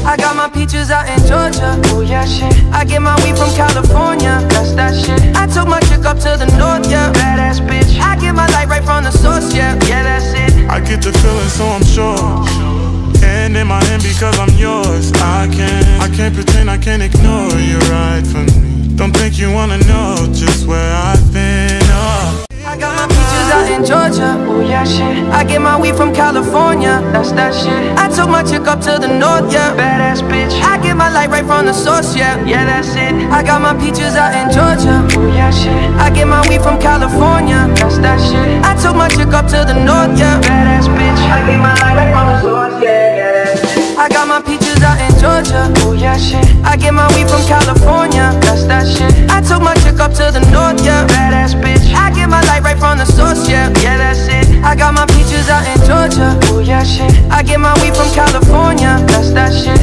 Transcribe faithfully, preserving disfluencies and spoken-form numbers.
I got my peaches out in Georgia. Oh yeah, shit. I get my weed from California. That's that shit. I took my chick up to the north, yeah. Badass bitch. I get my light right from the source, yeah. Yeah, that's it. I get the feeling, so I'm sure. And in my hand because I'm yours. I can't, I can't pretend, I can't ignore you right from me. Don't think you wanna know just where I've been. Oh. I got my peaches out in Georgia. Oh yeah, shit. I get my weed from California. That's that shit. I took my chick up to the north, yeah. Badass bitch. I get my light right from the source, yeah. Yeah, that's it. I got my peaches out in Georgia. Oh yeah, shit. I get my weed from California. That's that shit. I took my chick up to the north, yeah. Badass bitch. I get my light right from the source, yeah. I got my peaches out in Georgia. Oh yeah, shit. I get my weed from California. That's that shit. I took my chick up to the north, yeah. Badass bitch. I get my light right from the source, yeah. Yeah, that's it. I got my peaches out in Georgia. Oh yeah, shit. I get my weed from California. That's that shit.